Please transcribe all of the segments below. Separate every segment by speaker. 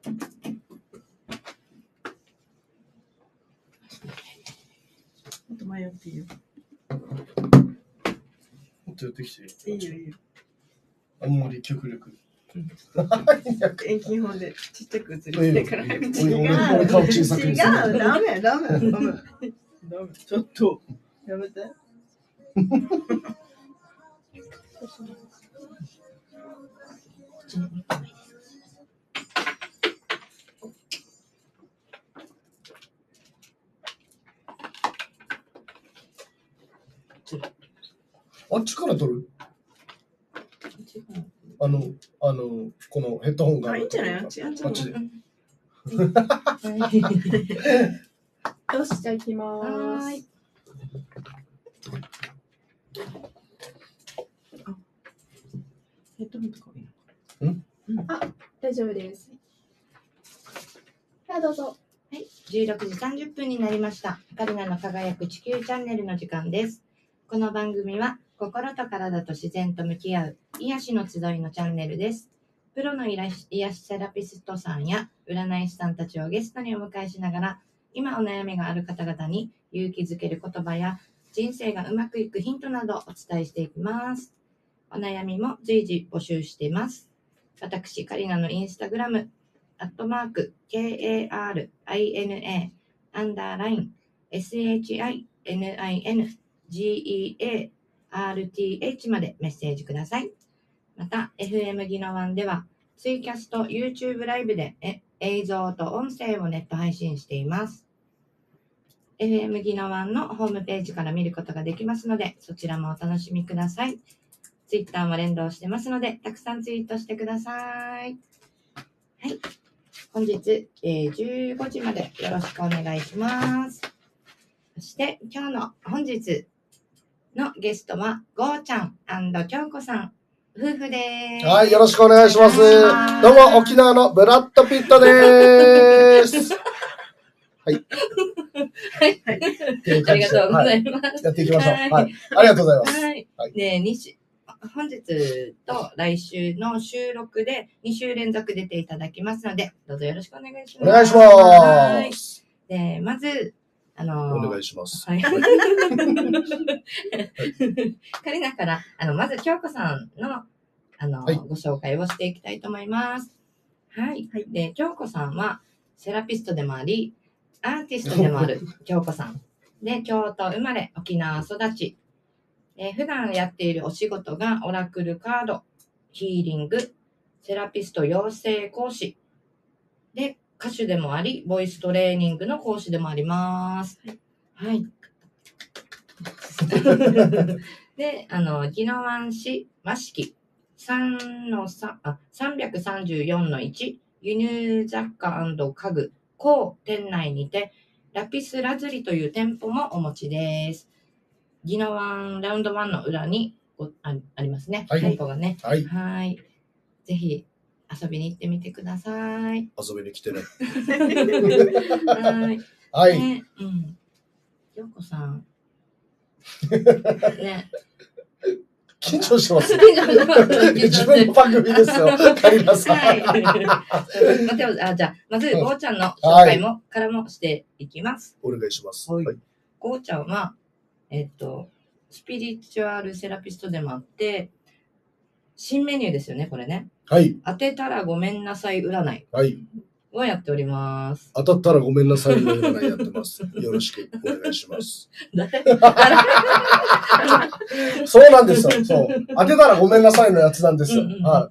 Speaker 1: もっと迷っていいよ。
Speaker 2: もっとやってきて。
Speaker 1: いいよいいよ。
Speaker 2: あんまり極力。
Speaker 1: 遠近法でちっちゃく映りたいから。違う。
Speaker 2: 俺顔小さく
Speaker 1: 違う。ダメ。ちょっと。やめて。
Speaker 2: あっちから撮る？このヘッドホンが。
Speaker 1: あ、いいんじゃない？あっちで。
Speaker 3: よし、じゃあ行きまーす。
Speaker 1: ヘッドホンとかいいの？
Speaker 3: あ、大丈夫です。ではどうぞ。
Speaker 4: はい、16時30分になりました。カリナの輝く地球チャンネルの時間です。この番組は心と体と自然と向き合う癒しの集いのチャンネルです。プロの癒しセラピストさんや占い師さんたちをゲストにお迎えしながら、今お悩みがある方々に勇気づける言葉や人生がうまくいくヒントなどをお伝えしていきます。お悩みも随時募集しています。私、カリナのインスタグラム、@KARINA_SHININGEARTH までメッセージください。また、FM ギノワンでは、ツイキャスト YouTube ライブで映像と音声をネット配信しています。FM ギノワンのホームページから見ることができますので、そちらもお楽しみください。ツイッターも連動してますので、たくさんツイートしてください。はい。本日、15時までよろしくお願いします。そして、本日のゲストは、ゴーちゃん&京子さん、夫婦です。
Speaker 2: はい、よろしくお願いします。どうも、沖縄のブラッド・ピットです。はい。
Speaker 4: はい。ありがとうございます。
Speaker 2: やっていきましょう。はい。ありがとうございます。
Speaker 4: はい。で、本日と来週の収録で2週連続出ていただきますので、どうぞよろしくお願いします。
Speaker 2: お願いします。
Speaker 4: で、まず、
Speaker 2: お願いします。
Speaker 4: はい。カリナから、まず、京子さんの、はい、ご紹介をしていきたいと思います。はい。で、京子さんは、セラピストでもあり、アーティストでもある京子さん。で、京都生まれ、沖縄育ち。普段やっているお仕事が、オラクルカード、ヒーリング、セラピスト養成講師。で、歌手でもあり、ボイストレーニングの講師でもあります。はい。で、宜野湾市和敷334-1輸入雑貨&家具高店内にて、ラピスラズリという店舗もお持ちです。宜野湾ラウンド1の裏にありますね。はい、店舗がね。
Speaker 2: はい。
Speaker 4: はい。ぜひ遊びに行ってみてください。
Speaker 2: 遊びに来てね。
Speaker 4: はい。
Speaker 2: はい。
Speaker 4: ね、うん。京子さん。ね。
Speaker 2: 緊張してます。自分の番組ですよ。カリナさん。
Speaker 4: はい。じゃあ、まず、ゴーちゃんの紹介も、からもしていきます。
Speaker 2: お願いします。
Speaker 4: はい。ゴーちゃんは、スピリチュアルセラピストでもあって、新メニューですよね、これね。
Speaker 2: はい。
Speaker 4: 当てたらごめんなさい占い。
Speaker 2: はい。
Speaker 4: をやっております。
Speaker 2: 当たったらごめんなさいの占いやってます。よろしくお願いします。そうなんですよ。そう。当てたらごめんなさいのやつなんですよ。はい。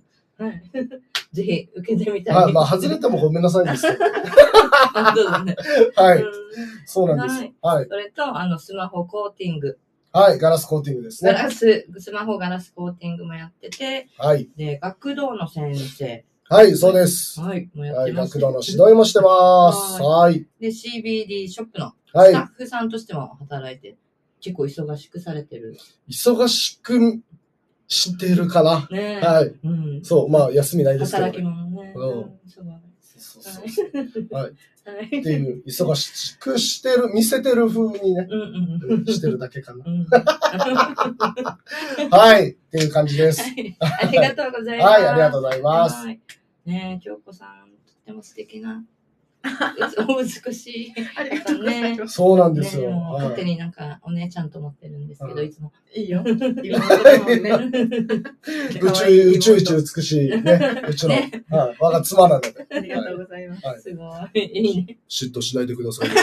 Speaker 4: ぜひ受けてみたい。
Speaker 2: はい。まあ、外れてもごめんなさいですけど。
Speaker 4: そうだね。
Speaker 2: はい。そうなんです。はい。
Speaker 4: それと、スマホコーティング。
Speaker 2: はい。ガラスコーティングですね。
Speaker 4: スマホガラスコーティングもやってて。
Speaker 2: はい。
Speaker 4: で、学童の先生。
Speaker 2: はい、そうです。
Speaker 4: はい、もうやってます。
Speaker 2: 学童の指導もしてます。はい。
Speaker 4: で、CBD ショップのスタッフさんとしても働いて、結構忙しくされてる。
Speaker 2: 忙しくしてるかな。
Speaker 4: ね。
Speaker 2: はい。そう、まあ、休みないですけど。
Speaker 4: 働き者ね。
Speaker 2: はい。っていう、忙しくしてる、見せてる風にね、してるだけかな。はい。っていう感じです。
Speaker 4: ありがとうございます。
Speaker 2: はい、ありがとうございます。
Speaker 4: ねえ、京子さんても素敵な、お美しい。
Speaker 1: ありがとうございます。
Speaker 2: そうなんですよ。
Speaker 4: ね、もう
Speaker 2: はい
Speaker 4: 勝手になんかお姉ちゃんと思ってるんですけど、
Speaker 2: うん
Speaker 4: いつも。
Speaker 1: いいよ。妹もね。
Speaker 2: 宇宙一美しいね、うちの、はい、我が妻なので。
Speaker 1: ありがとうございます。
Speaker 2: はい、
Speaker 4: すごい。いいね。
Speaker 2: 嫉妬しないでください。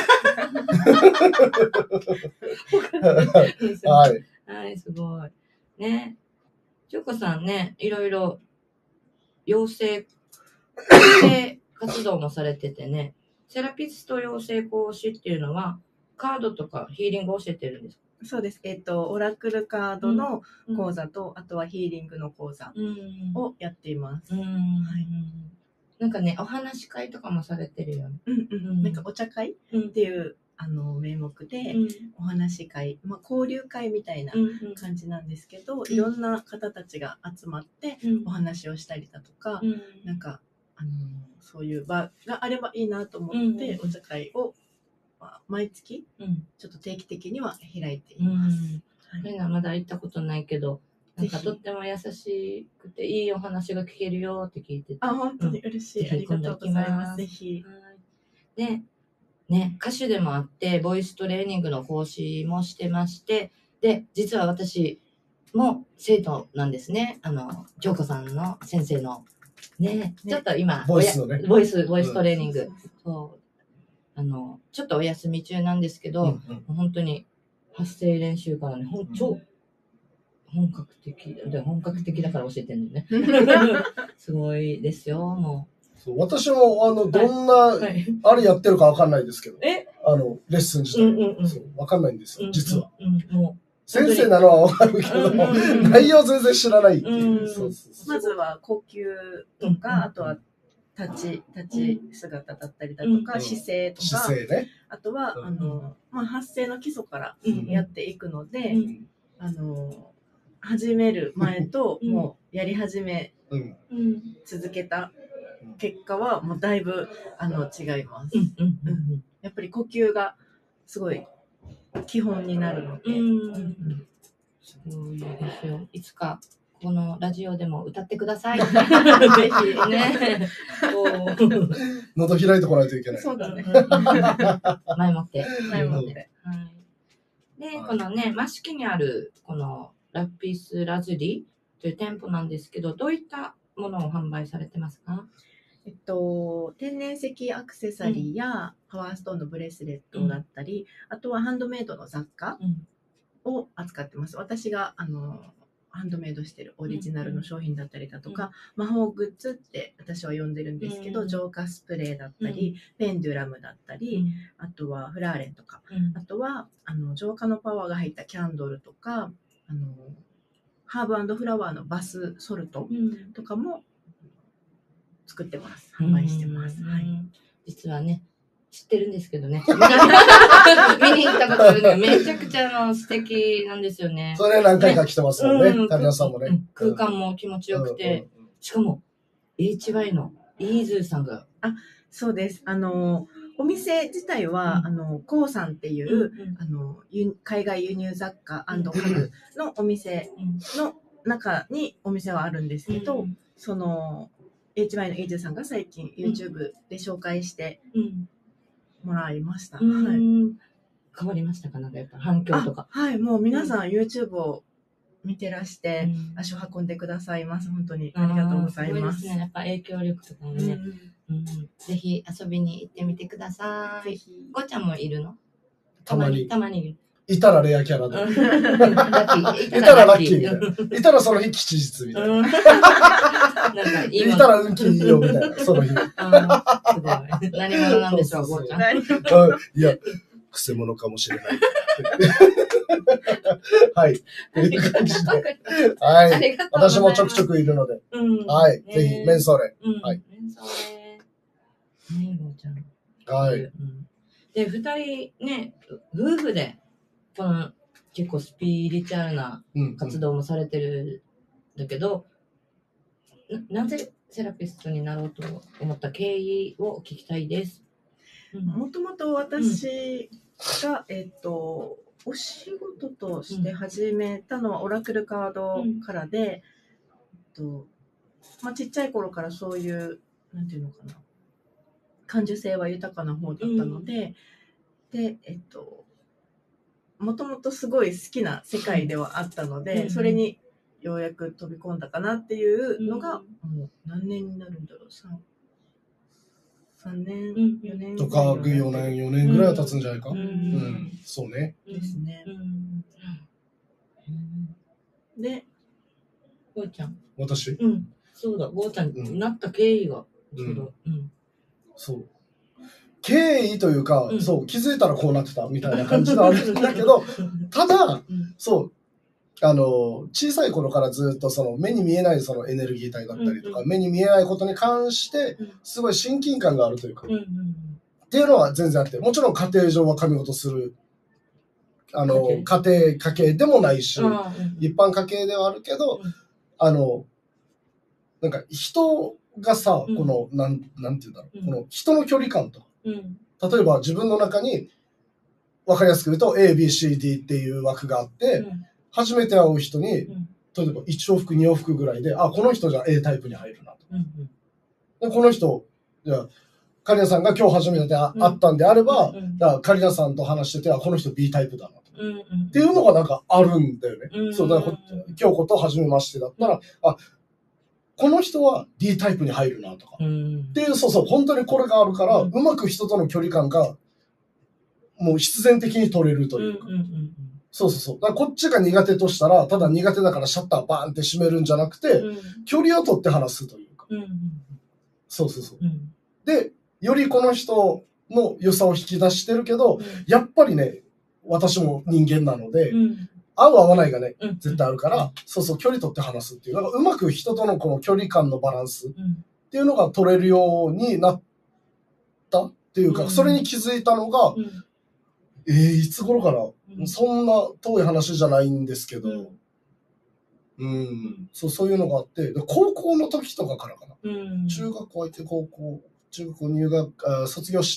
Speaker 4: は
Speaker 2: はい。
Speaker 4: はい、すごい。ね。ジョコさんね、いろいろ養成活動もされててね、セラピスト養成講師っていうのは、カードとかヒーリングを教えてるんですか？
Speaker 1: そうです。オラクルカードの講
Speaker 4: 座
Speaker 1: 座と、あとはヒーリングの講座
Speaker 4: を、
Speaker 1: をやっています。
Speaker 4: なんかね、お話し会とかもされてるよね。
Speaker 1: なんかお茶会っていう名目で、お話し会、交流会みたいな感じなんですけど、いろんな方たちが集まってお話をしたりだとか、なんかそういう場があればいいなと思ってお茶会を毎月ちょっと定期的には開いています。
Speaker 4: そういうのはまだ行ったことないけど、なんかとっても優しくていいお話が聞けるよって聞いてて。
Speaker 1: あ、本当に嬉しい。ありがとうございます。ぜひ。
Speaker 4: で、ね、歌手でもあって、ボイストレーニングの講師もしてまして、で、実は私も生徒なんですね。京子さんの先生の。ね、ちょっと今、
Speaker 2: ボイスのね。
Speaker 4: ボイストレーニング。そう。ちょっとお休み中なんですけど、本当に発声練習からね、超本格的だから教えてるのね。すごいですよ、も
Speaker 2: う。そう私も、どんな、あれやってるかわかんないですけど、レッスン自体、そうわかんないんですよ、実は。先生なのはわかるけど、内容全然知らないっていう。
Speaker 1: まずは呼吸とか、あとは立ち姿だったりだとか、姿勢とか、
Speaker 2: 姿勢ね。
Speaker 1: あとは、発声の基礎からやっていくので、始める前と、もうやり始め続けた結果は、もうだいぶ違います。やっぱり呼吸がすごい基本になるので。
Speaker 4: すごいですよ。いつかこのラジオでも歌ってください。ぜひね。
Speaker 2: 喉開いてこないといけない。
Speaker 1: そうだね。
Speaker 4: 前もって。
Speaker 1: で、
Speaker 4: このね、益城にあるこのラピスラズリという店舗なんですけど、どういったものを販売されてますか？
Speaker 1: 天然石アクセサリーやパワーストーンのブレスレットだったり、あとはハンドメイドの雑貨を扱ってます。私がハンドメイドしてるオリジナルの商品だったりだとか、魔法グッズって私は呼んでるんですけど、浄化スプレーだったり、ペンデュラムだったり、あとはフラーレンとか、あとは浄化のパワーが入ったキャンドルとか、ハーブ&フラワーのバスソルトとかも作ってます。販売してます。
Speaker 4: 実はね、知ってるんですけどね。見に行ったことあるのめちゃくちゃ素敵なんですよね。
Speaker 2: それ何回か来てますもんね。タリアさんもね。
Speaker 4: 空間も気持ちよくて、しかも HY のイーズーさんが。
Speaker 1: そうです。お店自体は、コウさんっていう、海外輸入雑貨&家具のお店の中にお店はあるんですけど、その HY のイーズーさんが最近 YouTube で紹介してもらいました。
Speaker 4: 変わりましたか？なんかやっぱ反響とか。
Speaker 1: はい、もう皆さん YouTube を見てらして、足を運んでくださいます。本当にありがとうございます。
Speaker 4: すごいですね。やっぱ影響力とかもね。ぜひ遊びに行ってみてください。ごちゃんもいるの？
Speaker 2: たまに。いたらレアキャラで。いたらラッキーみたいな。いたらその日吉日みたいな。いたら運気いいよみたいな、その日。
Speaker 4: 何者なんでしょう、ごちゃん。
Speaker 2: いや、くせ者かもしれない。はい。という感じで。はい。私もちょくちょくいるので。はい。ぜひ、メンソーレ。はい。
Speaker 4: メンソーレ。ねえ、ごちゃん。
Speaker 2: はい。
Speaker 4: で、二人ね、夫婦で、この結構スピリチュアルな活動もされてるんだけど、なぜセラピストになろうと思った経緯を聞きたいです。
Speaker 1: もともと私が、お仕事として始めたのはオラクルカードからで、ちっちゃい頃からそういう、なんていうのかな、 感受性は豊かな方だったので、で、もともとすごい好きな世界ではあったので、それにようやく飛び込んだかなっていうのが、もう何年になるんだろう、3年、4年。
Speaker 2: とか、4年ぐらいは経つんじゃないか。そうね。
Speaker 1: ですね。で、
Speaker 4: ゴーちゃん。
Speaker 2: 私？
Speaker 4: そうだ、ゴーちゃんになった経緯が。
Speaker 2: そう。経緯というか、そう、気づいたらこうなってたみたいな感じがあるんだけど、ただ、そう、小さい頃からずっとその目に見えないそのエネルギー体だったりとか、目に見えないことに関して、すごい親近感があるというか、っていうのは全然あって、もちろん家庭上は神事する、家系でもないし、一般家系ではあるけど、なんか人がさ、この、なんて言うんだろう、この人の距離感とか、例えば自分の中に、わかりやすく言うと A、B、C、D っていう枠があって、初めて会う人に、例えば1往復、2往復ぐらいで、あ、この人じゃ A タイプに入るなと。でこの人、じゃあ、カリナさんが今日初めて会ったんであれば、カリナさんと話してて、あ、この人 B タイプだなと。っていうのがなんかあるんだよね。そうだから、京子と初めましてだったら、あ、この人は D タイプに入るなとか。っていう、そうそう、本当にこれがあるから、うまく人との距離感が、もう必然的に取れるというか。そうそうそう。だからこっちが苦手としたら、ただ苦手だからシャッターバーンって閉めるんじゃなくて、距離を取って話すというか。そうそうそう。で、よりこの人の良さを引き出してるけど、やっぱりね、私も人間なので、合う合わないがね、絶対あるから、そうそう、距離取って話すっていう。なんかうまく人とのこの距離感のバランスっていうのが取れるようになったっていうか、それに気づいたのが、いつ頃かな、そんな遠い話じゃないんですけど、そういうのがあって、高校の時とかからかな。中学校入って中学校卒業して、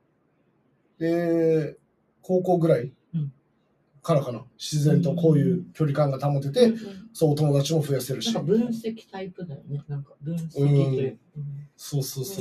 Speaker 2: で、高校ぐらいからかな。自然とこういう距離感が保てて、そう、お友達も増やせるし。
Speaker 4: なんか分析タイプだよね。なんか分析という。
Speaker 2: そうそうそう。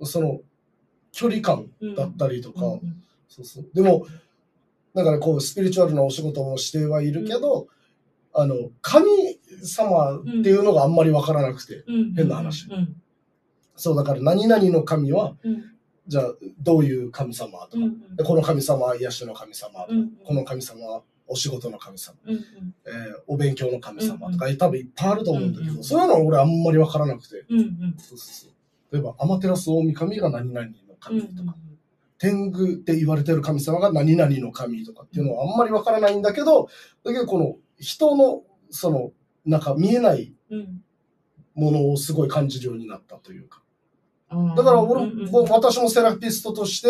Speaker 2: その、距離感だったりとか、そうそう。でも、だからこう、スピリチュアルなお仕事もしてはいるけど、神様っていうのがあんまりわからなくて、変な話。そう、だから何々の神は、じゃあどういう神様とか、この神様は癒しの神様とか、この神様はお仕事の神様、お勉強の神様とか、多分いっぱいあると思うんだけど、そういうのは俺あんまりわからなくて、例えば、アマテラス大神が何々の神とか、天狗って言われてる神様が何々の神とかっていうのはあんまりわからないんだけど、だけどこの人のそのなんか見えないものをすごい感じるようになったというか。だから私もセラピストとして、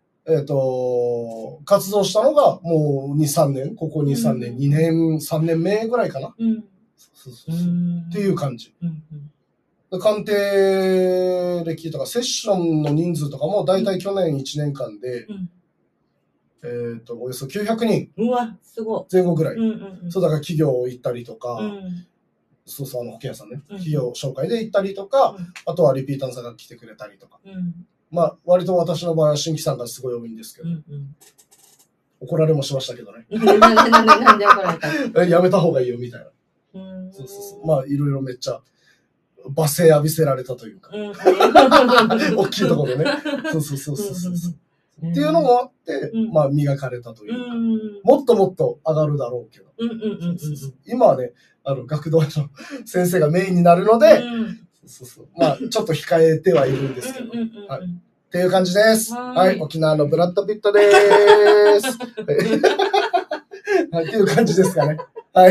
Speaker 2: 活動したのがもう2、3年、ここ2、3年、2年、3年目ぐらいかな。っていう感じ。鑑定歴とかセッションの人数とかもだいたい去年1年間で、およそ900人前後ぐらい。そうだから企業行ったりとか、そうそう、保険屋さんね、企業紹介で行ったりとか、あとはリピーターさんが来てくれたりとか。まあ、割と私の場合は新規さんがすごい多いんですけど、怒られもしましたけどね。
Speaker 4: なんで怒られた
Speaker 2: やめた方がいいよみたいな。そうそうそう。まあ、いろいろめっちゃ、罵声浴びせられたというか。大きいところね。そうそうそうそう。っていうのもあって、まあ、磨かれたというか、もっともっと上がるだろうけど。今はね、学童の先生がメインになるので、まあ、ちょっと控えてはいるんですけど。はい。っていう感じです。はい。沖縄のブラッドピットでーす。はい。っていう感じですかね。はい。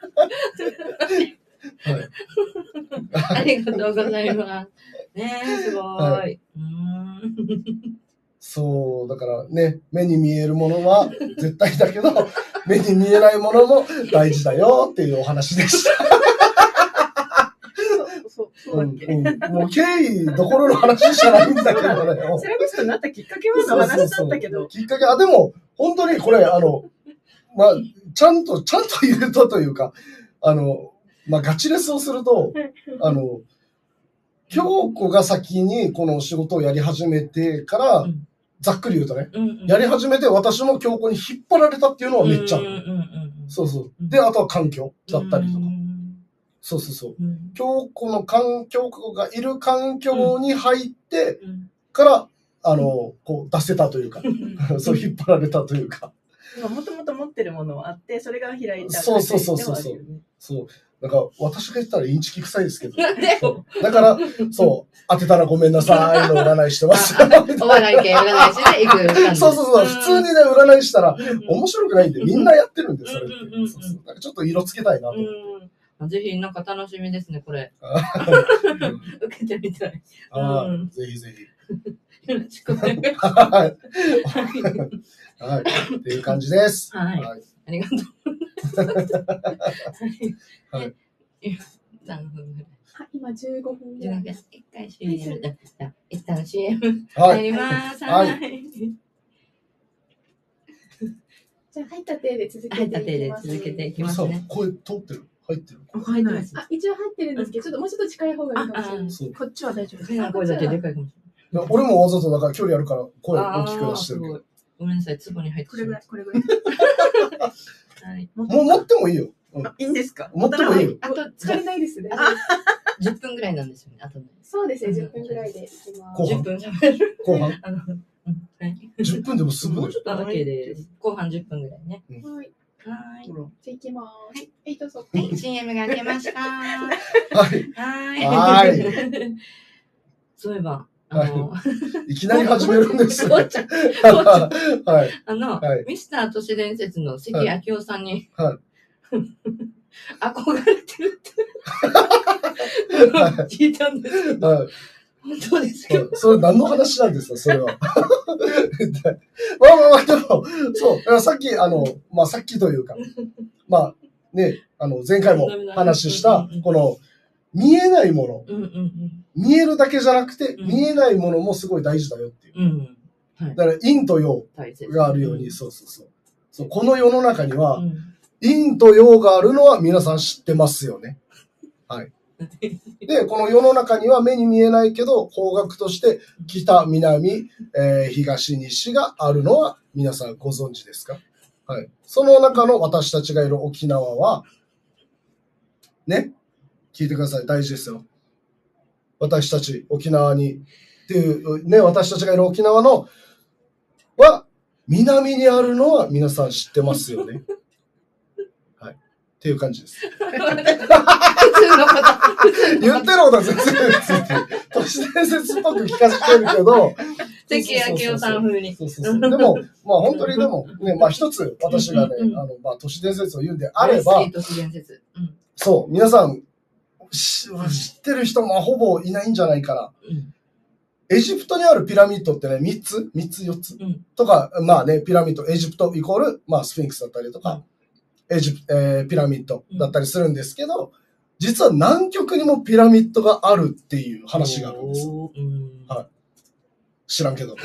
Speaker 4: ありがとうございます。ねえ、すごい。
Speaker 2: そう、だからね、目に見えるものは絶対だけど、目に見えないものも大事だよっていうお話でした。もう経緯どころの話じゃないんだけどね。
Speaker 1: セラピストになったきっかけはの話だったけど。
Speaker 2: きっかけ、でも、本当にこれ、まあ、ちゃんと言うとというか、まあ、ガチレスをすると、 京子が先にこの仕事をやり始めてから、ざっくり言うとね、やり始めて私も京子に引っ張られたっていうのはめっちゃある。そうそう。で、あとは環境だったりとか。そうそうそう。京子がいる環境に入ってから、こう出せたというか、そう引っ張られたというか。
Speaker 1: もともと持ってるものがあって、それが開いた。
Speaker 2: そう。そう。なんか、私が言ったらインチキ臭いですけど。だから、そう、当てたらごめんなさいの占いしてます。
Speaker 4: お笑い系占い師で行く感じ。
Speaker 2: そう。普通にね、占いしたら面白くないんで、みんなやってるんで、それって。なんかちょっと色つけたいなと。
Speaker 4: ぜひ、なんか楽しみですね、これ。受けてみたい。
Speaker 2: ぜひ。
Speaker 4: よろしくお願いします。
Speaker 2: はい。っていう感じです。
Speaker 4: はい。ありがとう。はい。何分ぐらい？
Speaker 3: 今15分ぐらい。
Speaker 4: 一回 CM。一旦 CM 入ります。はい。
Speaker 3: じゃあ入った手で続けていきますね。
Speaker 2: 声通ってる？入ってる？
Speaker 3: 入ってます。一応入ってるんですけど、ちょっともうちょっと近い方がいいかもしれない。こっちは大丈夫です。
Speaker 4: 声だけでかいかもし
Speaker 2: れない。俺もわざとだから距離あるから声大きく出してるけど。
Speaker 4: ごめんなさい、壺に入って
Speaker 1: これぐらい。
Speaker 2: もう持ってもいいよ。
Speaker 1: いいんですか？
Speaker 2: 持ってもいいよ。
Speaker 3: あと疲れないですね。
Speaker 4: 10分ぐらいなんですよね。あと
Speaker 3: そうですね、10分ぐらいでいきます。
Speaker 4: 10分喋る。
Speaker 2: 後半10分でもすぐ
Speaker 4: もうちょっとだけで、後半10分ぐらいね。
Speaker 3: はい。じゃあ行きます。はい、どうぞ。
Speaker 4: CM が出ました。
Speaker 2: はい。
Speaker 4: そういえば、
Speaker 2: いきなり始めるんですよ。
Speaker 4: はい。
Speaker 2: はい。
Speaker 4: ミスター都市伝説の関明夫さんに、
Speaker 2: はい。
Speaker 4: 憧れてるって聞いたんですけど、はい。本当ですか？
Speaker 2: それ何の話なんですか、それは。まあ、でも、そう、さっき、さっきというか、ね、前回も話した、この、見えないもの、見えるだけじゃなくて、見えないものもすごい大事だよっていう。だから、陰と陽があるように、そう。この世の中には、陰と陽があるのは皆さん知ってますよね。はい。で、この世の中には目に見えないけど、方角として北、南、東、西があるのは皆さんご存知ですか？はい。その中の私たちがいる沖縄は、ね、聞いてください。大事ですよ。私たち沖縄に、っていうね、私たちがいる沖縄のは、南にあるのは皆さん知ってますよね。はい。っていう感じです。
Speaker 4: 普通のこと。
Speaker 2: 言ってることは全然都市伝説っぽく聞かせてるけど、
Speaker 4: 関明夫さん風に。
Speaker 2: でも、本当にでも、ね、一つ私がね、都市伝説を言うんであれば、
Speaker 4: 都市伝説。
Speaker 2: そう、皆さん、知ってる人もほぼいないんじゃないかな。エジプトにあるピラミッドってね、3つ ?4 つ、とか、ピラミッド、エジプトイコール、スフィンクスだったりとか、ピラミッドだったりするんですけど、実は南極にもピラミッドがあるっていう話があるんです。はい。知らんけど。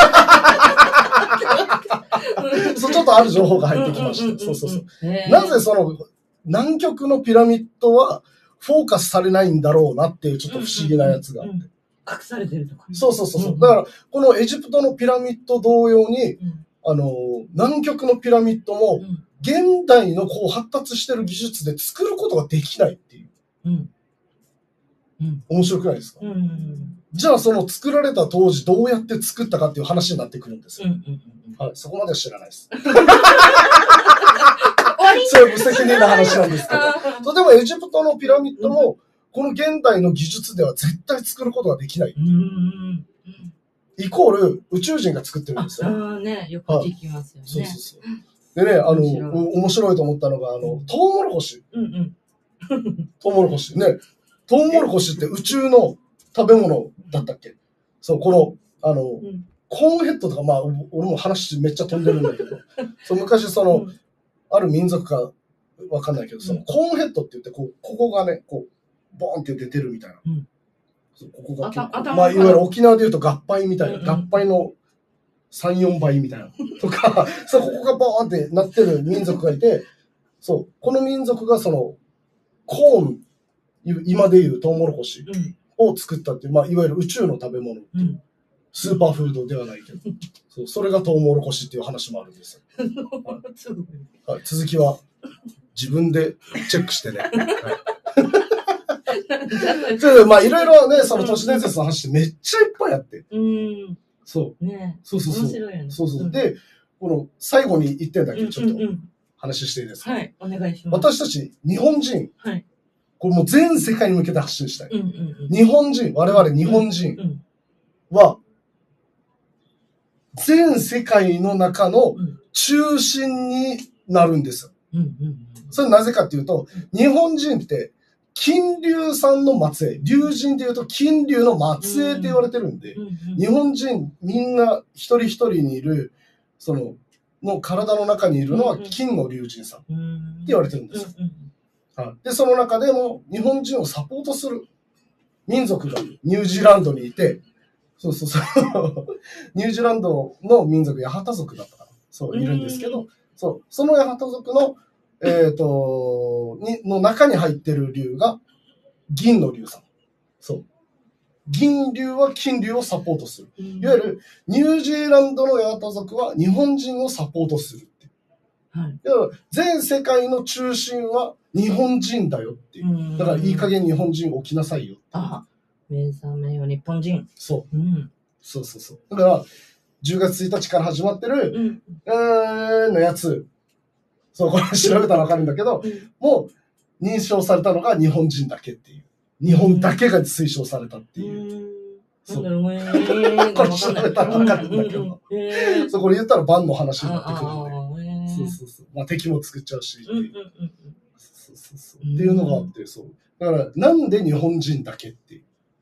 Speaker 2: そう、ちょっとある情報が入ってきました。そう。なぜその、南極のピラミッドはフォーカスされないんだろうなっていうちょっと不思議なやつがあって。
Speaker 4: 隠されてるとか。
Speaker 2: そう。だから、このエジプトのピラミッド同様に、南極のピラミッドも、現代のこう発達してる技術で作ることができないっていう。面白くないですか？じゃあその作られた当時どうやって作ったかっていう話になってくるんですよ。はい、そこまでは知らないです。そういう無責任な話なんですけど。でもエジプトのピラミッドも、この現代の技術では絶対作ることができない。イコール宇宙人が作ってるんですよ。
Speaker 4: よく聞きますよね。そう。
Speaker 2: でね、面白いと思ったのが、トウモロコシ。トウモロコシ。ね。トウモロコシって宇宙の食べ物だったっけ？そう、この、コーンヘッドとか、俺も話めっちゃ飛んでるんだけど、昔ある民族かわかんないけど、コーンヘッドって言って、ここがね、ボーンって出てるみたいな。ここが結構、いわゆる沖縄で言うと合杯みたいな、合杯の3、4倍みたいな。とか、ここがボーンってなってる民族がいて、この民族がコーン、今で言うトウモロコシ。 を作ったっていう、まあ、いわゆる宇宙の食べ物。スーパーフードではないけど。それがトウモロコシっていう話もあるんです。はい、続きは自分でチェックしてね。はいまあいろいろね、その都市伝説の話ってめっちゃいっぱいあって。そう。ね。そう。面白いよね。そう。で、この最後に1点だけちょっと話していいですか？はい、お願いします。私たち日本人、はい、これもう全世界に向けて発信したい。日本人、我々日本人は、全世界の中の中心になるんです。それなぜかっていうと、日本人って金龍さんの末裔、龍神でいうと金龍の末裔って言われてるんで、日本人みんな一人一人にいる、の体の中にいるのは金の龍神さんって言われてるんですよ。で、その中でも日本人をサポートする民族がニュージーランドにいて、ニュージーランドの民族、ヤハタ族だったかな。いるんですけど、そのヤハタ族の、の中に入ってる竜が、銀の竜さん。銀竜は金竜をサポートする。いわゆる、ニュージーランドのヤハタ族は日本人をサポートするって。全世界の中心は日本人だよっていう。だから、いい加減日本人起きなさいよ。
Speaker 4: 目覚めよ日本人。
Speaker 2: そう。だから、10月1日から始まってる、のやつ。これ調べたらわかるんだけど、もう認証されたのが日本人だけっていう。日本だけが推奨されたっていう。これ調べたらわかるんだけど。これ言ったらバンの話になってくるんで。まあ敵も作っちゃうし。っていうのがあって、だから、なんで日本人だけっていう。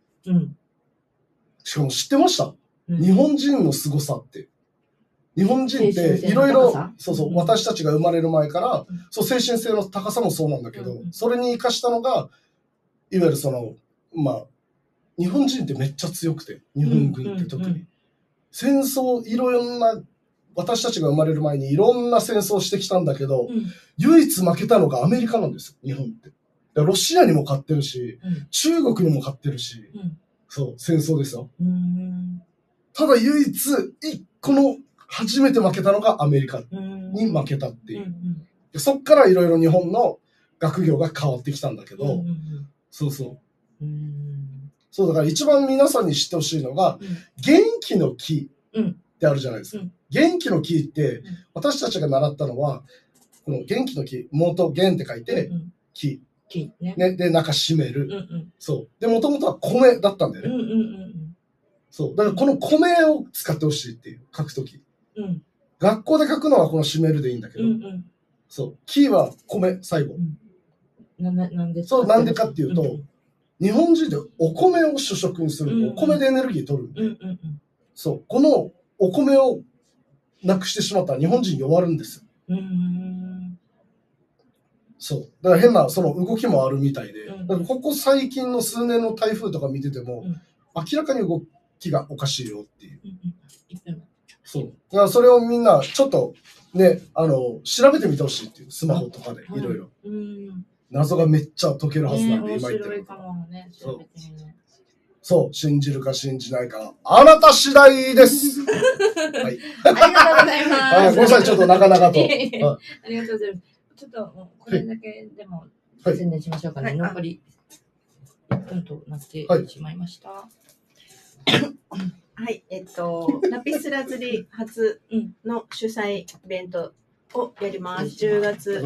Speaker 2: しかも知ってました、日本人の凄さって。日本人っていろいろ、私たちが生まれる前から、精神性の高さもそうなんだけど、それに生かしたのが、いわゆるまあ、日本人ってめっちゃ強くて、日本軍って特に。戦争、いろんな、私たちが生まれる前にいろんな戦争してきたんだけど、唯一負けたのがアメリカなんですよ、日本って。ロシアにも勝ってるし、中国にも勝ってるし、戦争ですよ。ただ唯一、この初めて負けたのがアメリカに負けたっていう。そっからいろいろ日本の学業が変わってきたんだけど、だから一番皆さんに知ってほしいのが、元気の木ってあるじゃないですか。元気の木って、私たちが習ったのは、この元気の木、元元って書いて、木。で、中締める。で、もともとは米だったんだよね。だからこの米を使ってほしいっていう、書くとき。学校で書くのはこの締めるでいいんだけど、木は米、最後。なんでかっていうと、日本人でお米を主食にする。お米でエネルギー取るんで。このお米をなくしてしまったら日本人弱るんですよ。だから変な動きもあるみたいで、だからここ最近の数年の台風とか見てても、明らかに動きがおかしいよっていう。だからそれをみんなちょっとね、調べてみてほしいっていう、スマホとかでいろいろ。謎がめっちゃ解けるはずなんで、今言ってること。信じるか信じないか、あなた次第です。はい。
Speaker 4: ありがとうございます。
Speaker 2: ごめんなさい、ちょっとなかなかと。
Speaker 4: ありがとうございます。ちょっと、これだけでも宣伝しましょうかね。残り1分となってしまいました。
Speaker 1: はい、ラピスラズリ初の主催イベントをやります。10月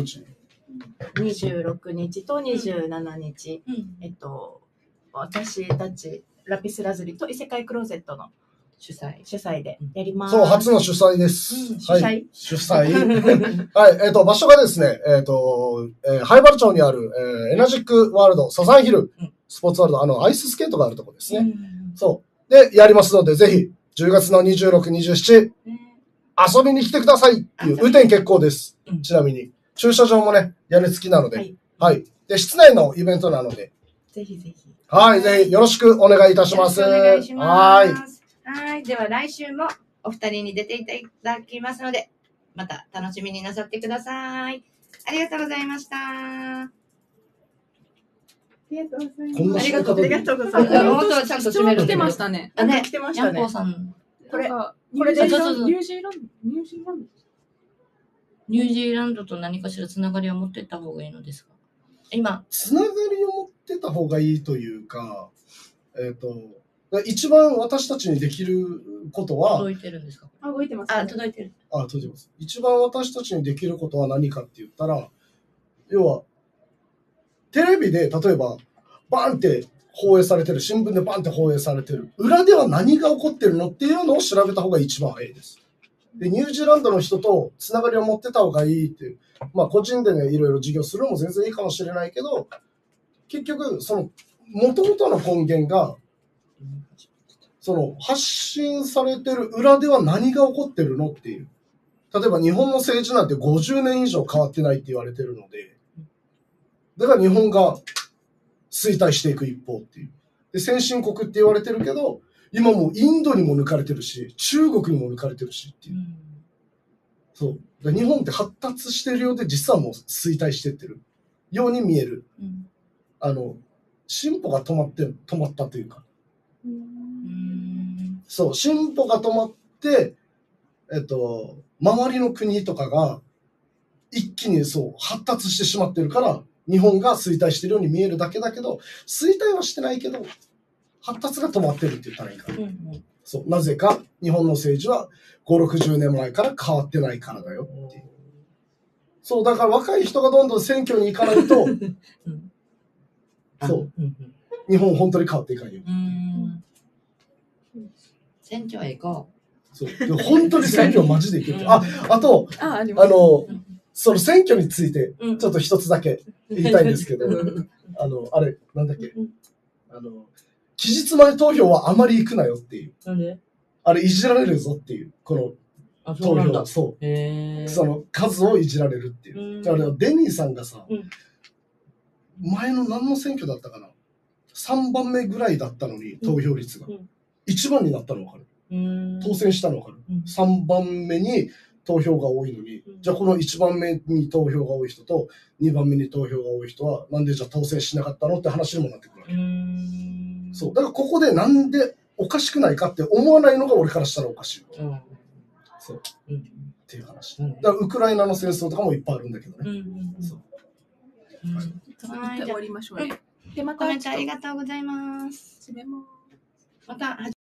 Speaker 1: 26日と27日。私たち、ラピスラズリと異世界クローゼットの主催でやります。
Speaker 2: 初の主催です。主催はい、場所がですね、灰原町にある、エナジックワールド、サザンヒル、スポーツワールド、アイススケートがあるところですね。で、やりますので、ぜひ、10月の26、27、遊びに来てくださいっていう、雨天決行です。ちなみに。駐車場もね、屋根付きなので。はい。で、室内のイベントなので。
Speaker 1: ぜひぜひ。
Speaker 2: はい、ぜひよろしくお願いいたします。
Speaker 4: お願いします。はい。では来週もお二人に出ていただきますので、また楽しみになさってください。ありがとうございました。
Speaker 3: りがとうございます。
Speaker 2: こんな
Speaker 1: ありがとうございます。
Speaker 4: 本当はちゃんと締める。
Speaker 3: 来てましたね。
Speaker 1: 来てましたね。
Speaker 4: さん。
Speaker 3: これ
Speaker 4: ニュージーランドと何かしらつながりを持っていった方がいいのですか？今。
Speaker 2: つながりを持ってた方がいいというか、一番私たちにできることは、
Speaker 4: 届いてるんですか？
Speaker 3: 動いてます、
Speaker 4: ね。届いてる。
Speaker 2: 届いてます。一番私たちにできることは何かって言ったら、要は、テレビで例えば、バーンって放映されてる、新聞でバーンって放映されてる、裏では何が起こってるのっていうのを調べた方が一番早いです。で、ニュージーランドの人とつながりを持ってた方がいいっていう、まあ個人でね、いろいろ事業するのも全然いいかもしれないけど、結局、その、元々の根源が、その発信されてる裏では何が起こってるのっていう。例えば日本の政治なんて50年以上変わってないって言われてるので、だから日本が衰退していく一方っていう。で、先進国って言われてるけど、今もうインドにも抜かれてるし、中国にも抜かれてるしっていう。そう。日本って発達してるようで実はもう衰退してってるように見える。進歩が止まったというか。そう、進歩が止まって、周りの国とかが一気にそう発達してしまってるから、日本が衰退してるように見えるだけだけど、衰退はしてないけど、発達が止まってるって言ったらいいかな。そう、なぜか日本の政治は5、60年前から変わってないからだよっていう。そう、だから若い人がどんどん選挙に行かないと、そう、日本本当に変わっていかないよ。
Speaker 4: 選挙へ行こ
Speaker 2: う。そう。本当に選挙マジで行ける。あと、その選挙について、ちょっと一つだけ言いたいんですけど、あれ、なんだっけ、期日前投票はあまり行くなよっていう。
Speaker 4: なんで？
Speaker 2: あれ、いじられるぞっていう。この投票、そう。その数をいじられるっていう。だからデニーさんがさ、前の何の選挙だったかな ?3 番目ぐらいだったのに、投票率が。1番になったの分かる。当選したの分かる。3番目に投票が多いのに、じゃあこの1番目に投票が多い人と2番目に投票が多い人はなんでじゃあ当選しなかったのって話にもなってくるわけ。そう。だからここでなんでおかしくないかって思わないのが俺からしたらおかしい。そう。っていう話。だからウクライナの戦争とかもいっぱいあるんだけどね。そう。
Speaker 3: はい、終わりましょうね。
Speaker 4: で、またコメントありがとうございます。
Speaker 3: 締めます。
Speaker 4: また